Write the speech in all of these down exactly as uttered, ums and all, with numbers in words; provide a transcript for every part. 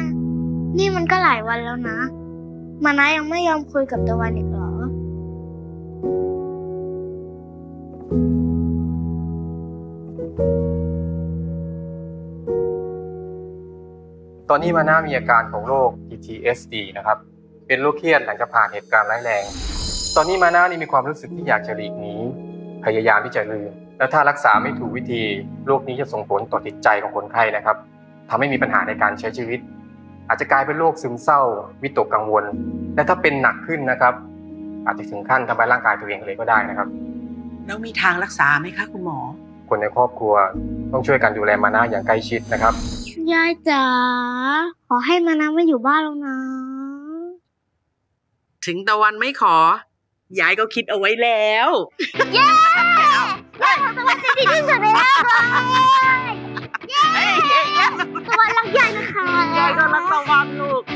นี่มันก็หลายวันแล้วนะมานะยังไม่ยอมคุยกับตะวันอีกเหรอตอนนี้มานะมีอาการของโรค พี ที เอส ดี นะครับเป็นโรคเครียดหลังจากผ่านเหตุการณ์ร้ายแรงตอนนี้มานะนี่มีความรู้สึกที่อยากจะหลีกหนีพยายามที่จะลืมและถ้ารักษาไม่ถูกวิธีโรคนี้จะส่งผลต่อจิตใจของคนไข้นะครับทำให้มีปัญหาในการใช้ชีวิตอาจจะกลายเป็นโรคซึมเศร้าวิตกกังวลและถ้าเป็นหนักขึ้นนะครับอาจจะถึงขั้นทำร้ายร่างกายตัวเองเลยก็ได้นะครับแล้วมีทางรักษาไหมคะคุณหมอคนในครอบครัวต้องช่วยกันดูแลมานะอย่างใกล้ชิดนะครับยายจ๋าขอให้มานะไม่อยู่บ้านแล้วนะถึงตะวันไม่ขอยายก็คิดเอาไว้แล้วเย้ยายของตะวันจะดีที่สุดในโลกเลยเย้ตะวันรักยายนะคะยายก็รักตะวันลูก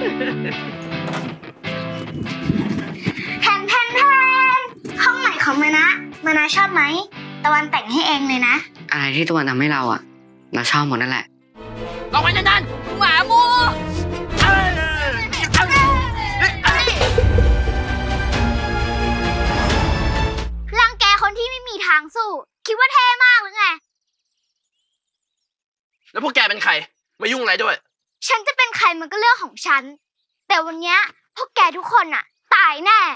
แทนแทนแทนห้องใหม่ของมานะมานะชอบไหมตะวันแต่งให้เองเลยนะอะไรที่ตะวันทำให้เราอ่ะเราชอบหมดนั่นแหละลองไปนั่นหมามูรังแกคนที่ไม่มีทางสู้คิดว่าเท่มากหรือไงแล้วพวกแกเป็นใครมายุ่งอะไรด้วยฉันจะเป็นใครมันก็เรื่องของฉันแต่วันนี้พวกแกทุกคนน่ะตายแน่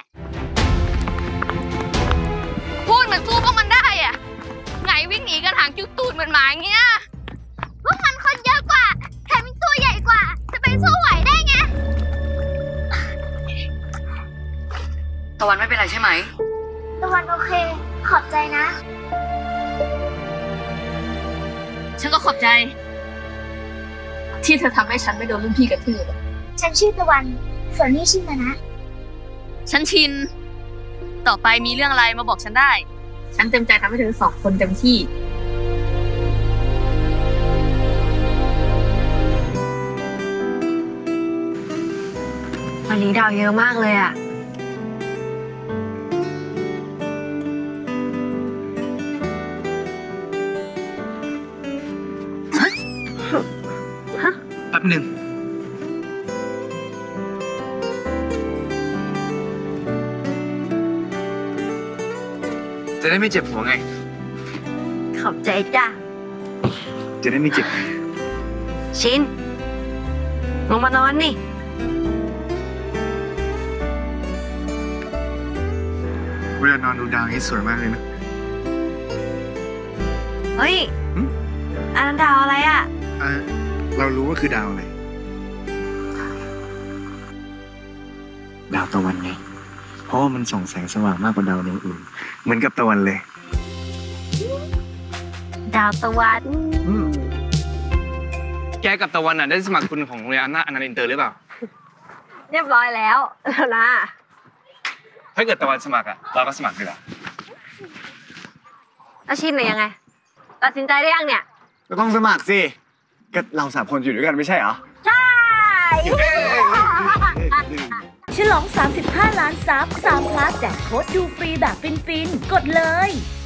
พูดเหมือนสู้พวกมันได้อะไงวิ่งหนีกันหางจุดตูดเหมือนหมาอย่างเงี้ยพวกมันคนเยอะกว่าแถมมีตัวใหญ่กว่าจะไปสู้ไหวได้ไงตะวันไม่เป็นไรใช่ไหมตะวันโอเคขอบใจนะฉันก็ขอบใจที่เธอทำให้ฉันไม่โดนรุ่นพี่กระทืบฉันชื่อตะวันส่วนนี่ชื่อมานะฉันชินต่อไปมีเรื่องอะไรมาบอกฉันได้ฉันเต็มใจทำให้เธอสองคนเต็มที่วันนี้ดาวเยอะมากเลยอ่ะแป๊บหนึ่งจะได้ไม่เจ็บหัวไงขอบใจจ้ะจะได้ไม่เจ็บชินลงมานอนนี่เวลานอนดูดาวนี้สวยมากเลยนะเฮ้ยอันนั้นดาวอะไรอ่ะอ่ะเรารู้ว่าคือดาวอะไรดาวตะวันไงเพราะว่ามันส่องแสงสว่างมากกว่าดาวดวงอื่นเหมือนกับตะวันเลยดาวตะวันแกกับตะวันอ่ะได้สมัครทุนของโรงเรียนอนันต์อินเตอร์หรือเปล่าเรียบร้อยแล้วแล้วนะถ้าเกิดตะวันสมัครอ่ะเราก็สมัครด้วยล่ะอาชีพไหนยังไงตัดสินใจได้ยังเนี่ยก็ต้องสมัครสิก็เราสามคนอยู่ด้วยกันไม่ใช่เหรอใช่ฉลองสามสิบห้าล้านซับสามพลัสแจกโค้ดดูฟรีแบบฟินๆกดเลย